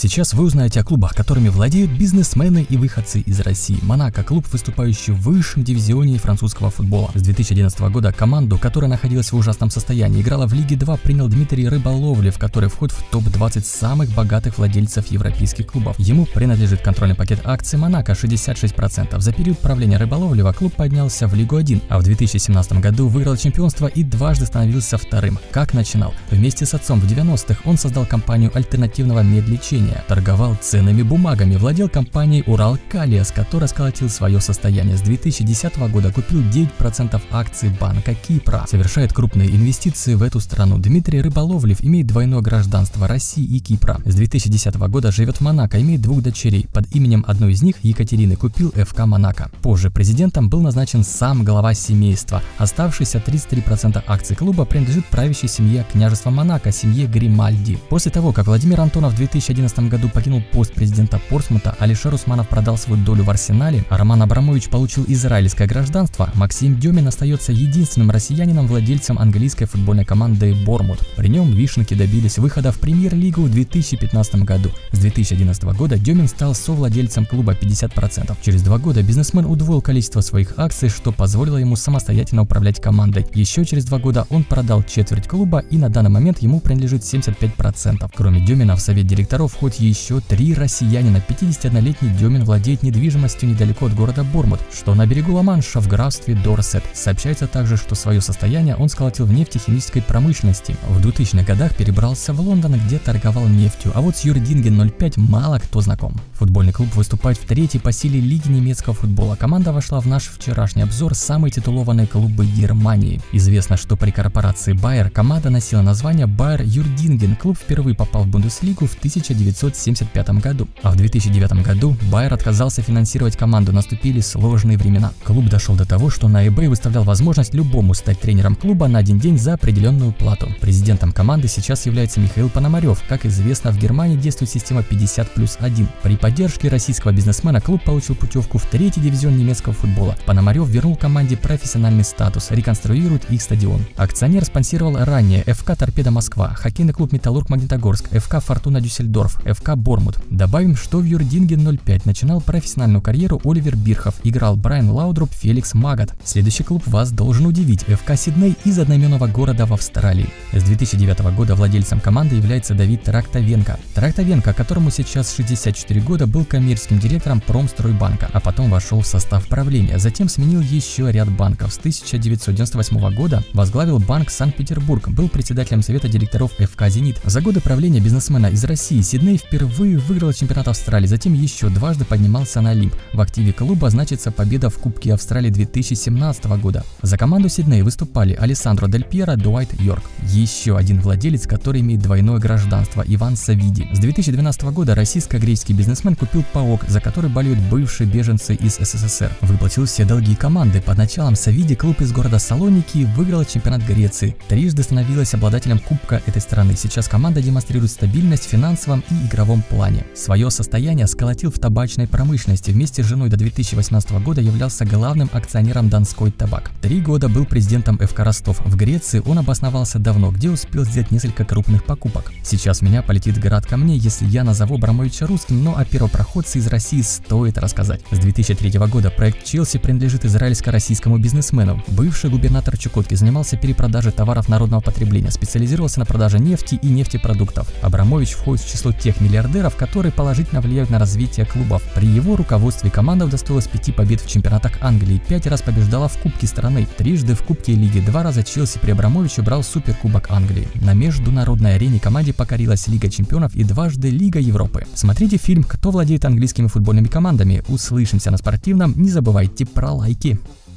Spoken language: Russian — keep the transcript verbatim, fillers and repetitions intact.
Сейчас вы узнаете о клубах, которыми владеют бизнесмены и выходцы из России. Монако – клуб, выступающий в высшем дивизионе французского футбола. С две тысячи одиннадцатого года команду, которая находилась в ужасном состоянии, играла в Лиге два, принял Дмитрий Рыболовлев, который входит в топ двадцать самых богатых владельцев европейских клубов. Ему принадлежит контрольный пакет акций Монако шестьдесят шесть процентов. За период правления Рыболовлева клуб поднялся в Лигу один, а в две тысячи семнадцатом году выиграл чемпионство и дважды становился вторым. Как начинал? Вместе с отцом в девяностых он создал компанию альтернативного медлечения. Торговал ценными бумагами, владел компанией Уралкалия, которая сколотил свое состояние. С две тысячи десятого года купил девять процентов акций Банка Кипра. Совершает крупные инвестиции в эту страну. Дмитрий Рыболовлев имеет двойное гражданство России и Кипра. С две тысячи десятого года живет в Монако, имеет двух дочерей. Под именем одной из них, Екатерины, купил эф ка Монако. Позже президентом был назначен сам глава семейства. Оставшиеся тридцать три процента акций клуба принадлежит правящей семье княжества Монако, семье Гримальди. После того, как Владимир Антонов в две тысячи одиннадцатом году покинул пост президента Портсмута, Алишер Усманов продал свою долю в Арсенале, а Роман Абрамович получил израильское гражданство, Максим Демин остается единственным россиянином-владельцем английской футбольной команды Бормут. При нем вишенки добились выхода в премьер-лигу в две тысячи пятнадцатом году. С две тысячи одиннадцатого года Демин стал совладельцем клуба пятьдесят процентов. Через два года бизнесмен удвоил количество своих акций, что позволило ему самостоятельно управлять командой. Еще через два года он продал четверть клуба, и на данный момент ему принадлежит семьдесят пять процентов. Кроме Демина в совет директоров входит еще три россиянина. пятидесятиоднолетний Демин владеет недвижимостью недалеко от города Бормут, что на берегу Ла-Манша в графстве Дорсет. Сообщается также, что свое состояние он сколотил в нефтехимической промышленности. В двухтысячных годах перебрался в Лондон, где торговал нефтью, а вот с Юрдинген ноль пять мало кто знаком. Футбольный клуб выступает в третьей по силе лиги немецкого футбола. Команда вошла в наш вчерашний обзор самые титулованные клубы Германии. Известно, что при корпорации Байер команда носила название Байер Юрдинген. Клуб впервые попал в Бундеслигу в тысяча девятьсот семьдесят пятом году, а в две тысячи девятом году Байер отказался финансировать команду, наступили сложные времена. Клуб дошел до того, что на eBay выставлял возможность любому стать тренером клуба на один день за определенную плату. Президентом команды сейчас является Михаил Пономарев. Как известно, в Германии действует система пятьдесят плюс один. При поддержке российского бизнесмена клуб получил путевку в третий дивизион немецкого футбола. Пономарев вернул команде профессиональный статус, реконструирует их стадион. Акционер спонсировал ранее эф ка Торпедо Москва, хоккейный клуб Металлург Магнитогорск, эф ка Фортуна Дюссельдорф, эф ка Бормут. Добавим, что в Юрдинген ноль пять начинал профессиональную карьеру Оливер Бирхов, играл Брайан Лаудруп, Феликс Магат. Следующий клуб вас должен удивить – эф ка Сидней из одноименного города в Австралии. С две тысячи девятого года владельцем команды является Давид Трактовенко. Трактовенко, которому сейчас шестьдесят четыре года, был коммерческим директором Промстройбанка, а потом вошел в состав правления. Затем сменил еще ряд банков. С тысяча девятьсот девяносто восьмого года возглавил Банк Санкт-Петербург, был председателем совета директоров эф ка Зенит. За годы правления бизнесмена из России Сидней впервые выиграл чемпионат Австралии, затем еще дважды поднимался на Олимп. В активе клуба значится победа в Кубке Австралии две тысячи семнадцатого года. За команду Сидней выступали Алессандро Дель Пьеро, Дуайт Йорк. Еще один владелец, который имеет двойное гражданство, Иван Савиди. С две тысячи двенадцатого года российско-греческий бизнесмен купил ПАОК, за который болеют бывшие беженцы из эс эс эс эр. Выплатил все долги команды. Под началом Савиди клуб из города Салоники выиграл чемпионат Греции. Трижды становилась обладателем кубка этой страны. Сейчас команда демонстрирует стабильность в финансовом и игровом плане. Свое состояние сколотил в табачной промышленности. Вместе с женой до две тысячи восемнадцатого года являлся главным акционером Донской табак. Три года был президентом эф ка Ростов. В Греции он обосновался давно, где успел сделать несколько крупных покупок. Сейчас в меня полетит град камней, если я назову Абрамовича русским, но о первопроходце из России стоит рассказать. С две тысячи третьего года проект Челси принадлежит израильско-российскому бизнесмену. Бывший губернатор Чукотки занимался перепродажей товаров народного потребления, специализировался на продаже нефти и нефтепродуктов. Абрамович входит в число тех миллиардеров, которые положительно влияют на развитие клубов. При его руководстве команда удостоилась пяти побед в чемпионатах Англии, пять раз побеждала в Кубке страны, трижды в Кубке Лиги, два раза Челси при Абрамовиче брал Суперкубок Англии. На международной арене команде покорилась Лига чемпионов и дважды Лига Европы. Смотрите фильм «Кто владеет английскими футбольными командами». Услышимся на спортивном. Не забывайте про лайки.